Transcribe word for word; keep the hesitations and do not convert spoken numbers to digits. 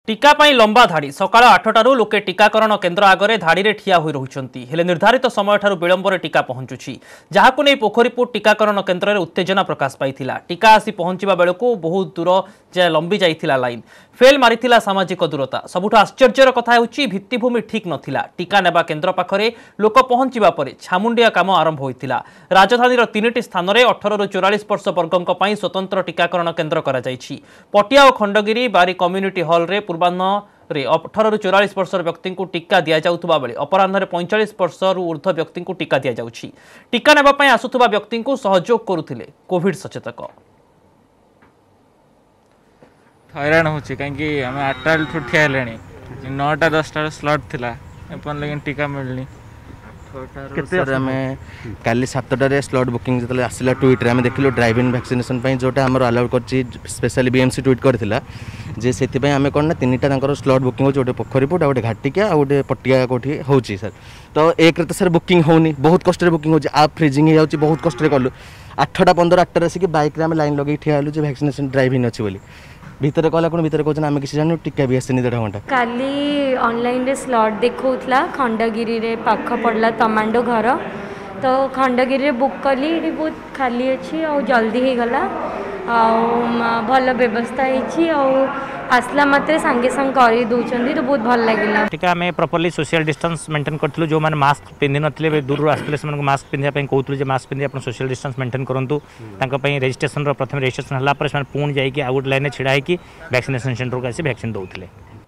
टीका पाई लंबा धाड़ी सकाळ आठटारू लोके टीकाकरण केन्द्र आगरे धाड़ी रे ठिया होई रहुचंती हेले निर्धारित समय ठारू विलंबरे टीका पहुंचुछि जहाकु नै पोखरीपुर टीकाकरण केन्द्र रे उत्तेजना प्रकाश पाइथिला। टीका आसी पहुंचीबा बेलको बहुत दूर जे लंबी जाइथिला लाइन फेल मारिथिला सामाजिक दूरता। सबुठ आश्चर्यर कथा हेउछि भित्तिभूमि ठीक नथिला। टीका नेबा केन्द्र पाखरे लोक पहुंचीबा परे छामुंडिया काम आरंभ होइथिला। राजधानीर तीनिटी स्थान रे अठारह रु चौवालीस वर्ष वर्गक पई स्वतंत्र टीकाकरण केन्द्र करा जाइछि। पटिया और खंडगिरी बारी कम्युनिटी हॉल रे पूर्वाह्न अठारह रु चौवालीस वर्ष व्यक्ति को टीका दि जाउथुबा बेले अपराह्न पैंतालीस वर्ष ऊर्ध्व व्यक्ति को टीका दि जाउछि। टीका नेबा पई आसुथुबा व्यक्ति को सहयोग करुथिले कोविड सचेतक। हैरान होछि काहेकि हमें आठटा ठिया हेलेनी नौटा दसटा स्लॉट थिला अपन लेकिन टीका मिलनी सर आम काली सातटारे स्लॉट बुकिंग जो आसला ट्विट आम देखिलु ड्राइव इन वैक्सीनेशन जोटा आम अलाउ कर स्पेशली बीएमसी ट्विट करथिला जे से आम कौन ना तीन टा स्लॉट बुकिंग हो गोटे पोखरीपुर गोटे घाटिका आ गोटे पटिया कौटी हो सर। तो एक तो सर बुकिंग होनी बहुत कष्ट बुकिंग हो आप फ्रिजिंग हो बहुत कष्ट कलु आठटा पंद्रह आठटा आसिक बैक लाइन लगे ठिया हेलु जे वैक्सीनेशन ड्राइव इन अच्छी बोली भितर कहला कौन भितर कहते आम किसी जान टीका भी आसनी देढ़ घंटा काली ऑनलाइन रे स्लॉट देखौथला खंडगिरी रे पाख पड़ला तमांडो घर तो खंडगिरी रे बुक कली बहुत खाली अच्छी और जल्दी हो गला भल व्यवस्था है आसला मात्रे सांगे सांग कर दौरान तो बहुत भल लगे। टीका आम प्रॉपर्ली सोशल डिस्टेंस मेंटेन करूँ जो मैंने मास्क पिंधि नथिले दूर आसते से मास्क पिंधा कहते मास्क पिंधि आप सोशल डिस्टेंस मेंटेन करूँ रजिस्ट्रेशन प्रथम रजिस्ट्रेशन है पुणी जाकि आउ गोटे लाइन छिड़ा होगी वैक्सीनेशन सेंटर को आसी वैक्सीन दौले।